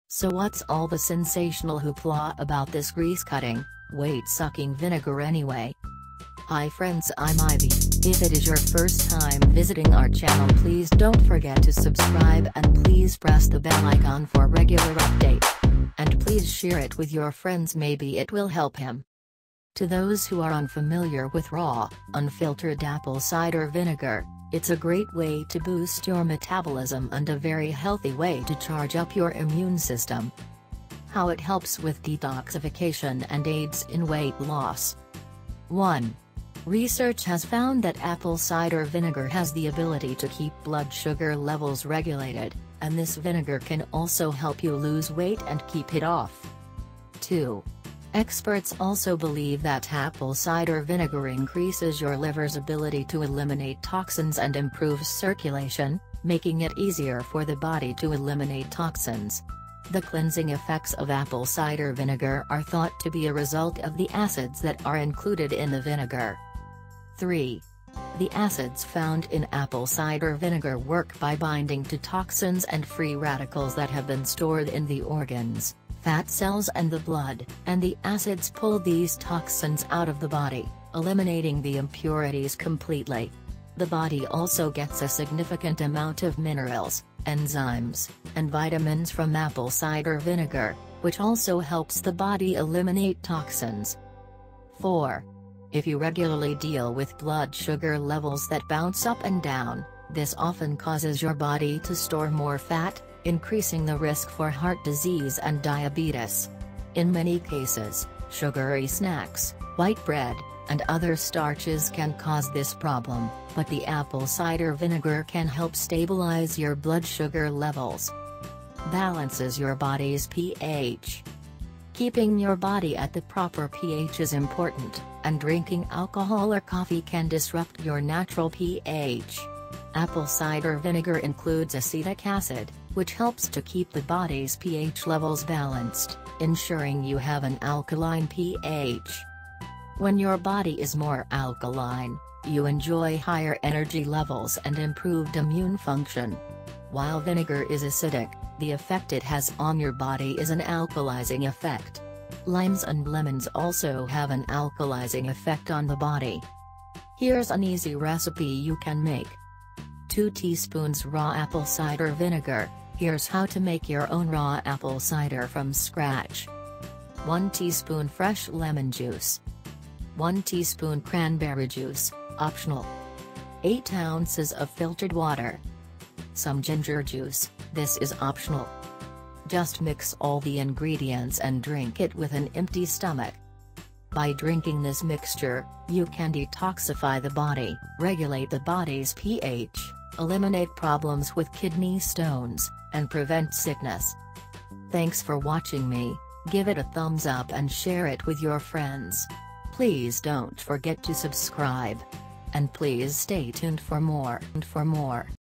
So what's all the sensational hoopla about this grease-cutting, weight-sucking vinegar anyway? Hi friends, I'm Ivy. If it is your first time visiting our channel, please don't forget to subscribe and please press the bell icon for regular updates. And please share it with your friends, maybe it will help him. To those who are unfamiliar with raw, unfiltered apple cider vinegar, it's a great way to boost your metabolism and a very healthy way to charge up your immune system. How it helps with detoxification and aids in weight loss. 1. Research has found that apple cider vinegar has the ability to keep blood sugar levels regulated, and this vinegar can also help you lose weight and keep it off. 2. Experts also believe that apple cider vinegar increases your liver's ability to eliminate toxins and improves circulation, making it easier for the body to eliminate toxins. The cleansing effects of apple cider vinegar are thought to be a result of the acids that are included in the vinegar. 3. The acids found in apple cider vinegar work by binding to toxins and free radicals that have been stored in the organs, fat cells and the blood, and the acids pull these toxins out of the body, eliminating the impurities completely. The body also gets a significant amount of minerals, enzymes, and vitamins from apple cider vinegar, which also helps the body eliminate toxins. 4. If you regularly deal with blood sugar levels that bounce up and down, this often causes your body to store more fat, increasing the risk for heart disease and diabetes. In many cases, sugary snacks, white bread, and other starches can cause this problem, but the apple cider vinegar can help stabilize your blood sugar levels. Balances your body's pH. Keeping your body at the proper pH is important, and drinking alcohol or coffee can disrupt your natural pH. Apple cider vinegar includes acetic acid, which helps to keep the body's pH levels balanced, ensuring you have an alkaline pH. When your body is more alkaline, you enjoy higher energy levels and improved immune function. While vinegar is acidic, the effect it has on your body is an alkalizing effect. Limes and lemons also have an alkalizing effect on the body. Here's an easy recipe you can make. 2 teaspoons raw apple cider vinegar. Here's how to make your own raw apple cider from scratch. 1 teaspoon fresh lemon juice. 1 teaspoon cranberry juice, optional. 8 ounces of filtered water. Some ginger juice, this is optional. Just mix all the ingredients and drink it with an empty stomach. By drinking this mixture, you can detoxify the body, regulate the body's pH, eliminate problems with kidney stones, and prevent sickness. Thanks for watching me. Give it a thumbs up and share it with your friends. Please don't forget to subscribe. And please stay tuned for more.